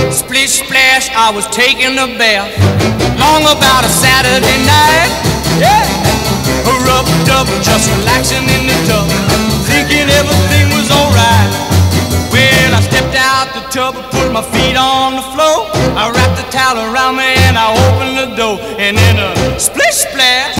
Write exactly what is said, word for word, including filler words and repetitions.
Splish splash, I was taking a bath, long about a Saturday night. Yeah, rub dub, just relaxing in the tub, thinking everything was alright. Well, I stepped out the tub, put my feet on the floor, I wrapped the towel around me and I opened the door, and in a splish splash